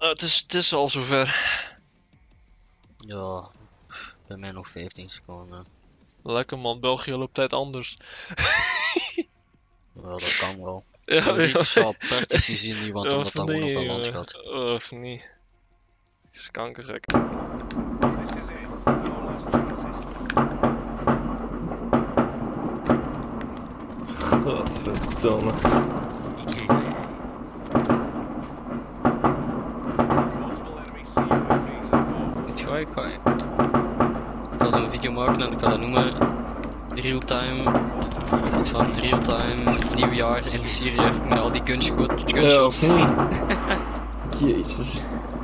Het is al zover. Ja, bij mij nog 15 seconden. Lekker man, België loopt tijd anders. Ja, dat kan wel. Ja, Theoretisch zou praktisch gezien niet, want ja, omdat dat gewoon op een land jongen. gaat. Of niet. Is kankergek. This is it. No last chances. Godverdomme. Multiple enemies see UAVs above. Weet je wat, ik ga zo'n video maken en ik ga dat noemen Realtime. Iets van Realtime nieuwjaar in Syrië met al die gunshots. Ja, of niet? Jezus.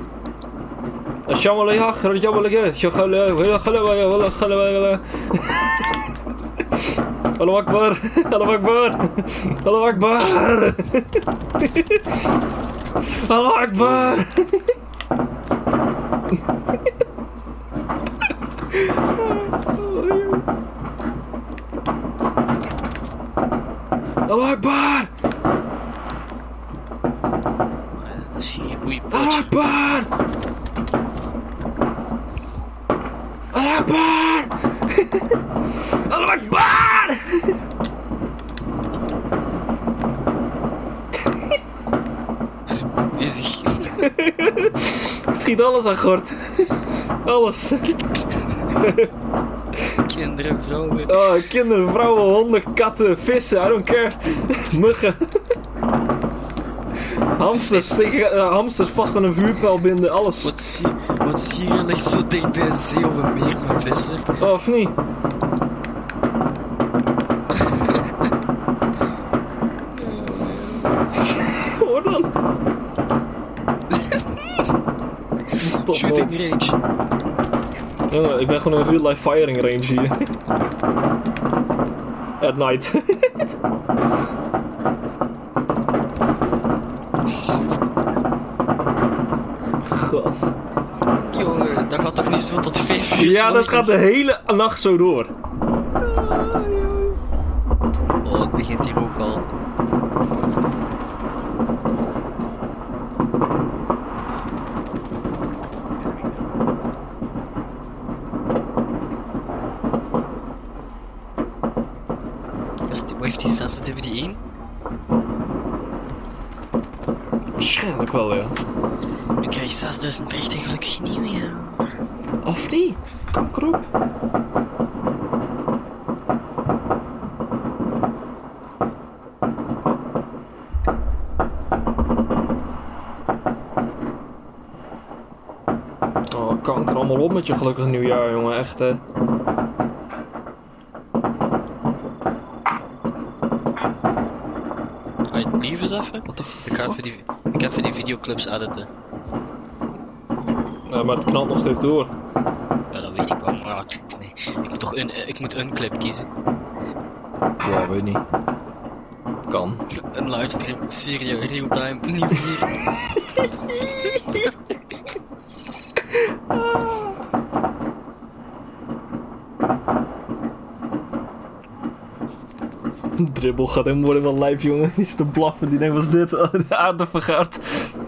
Hallo Akbar! Hallo Akbar! Hallo Akbar! Hallo Akbar! Hallo Akbar! Dat is hier een goeie Hallo potje. Akbar! Hallo Akbar! Hallo Akbar! Easy. Ik schiet alles aan gort. Alles. Kinderen, vrouwen. Oh, kinderen, vrouwen, honden, katten, vissen, I don't care. Muggen. Hamsters, hamsters vast aan een vuurpijl binden, alles. Wat Syrië ligt zo dicht bij een zee of een meer met vissen. Oh, of niet? Hoor dan. Stop, Shooting man. range. Jongen, ik ben gewoon een real life firing range hier. At night. God. Jongen, dat gaat toch niet zo tot 5 uur? Ja, dat gaat de hele nacht zo door. Oh, het begint hier ook al. Wat heeft die sensitivity 1? Waarschijnlijk wel, ja. Nu krijg je 6000 berichten gelukkig niet meer. Of niet? Kanker op. Oh, kanker allemaal op met je gelukkig nieuwjaar, jongen. Echt, hè. Ga je het lief eens even? What the Ik ga fuck? even die videoclips editen. Ja, maar het knalt nog steeds door. Ja, dat weet ik wel, maar nee. Ik moet een clip kiezen. Ja, weet niet. Het kan. Een livestream, Syrië, real-time, nieuw hier. Dribbel gaat helemaal worden wel live, jongen. Die is te blaffen, die denkt, wat is dit? De aarde vergaart.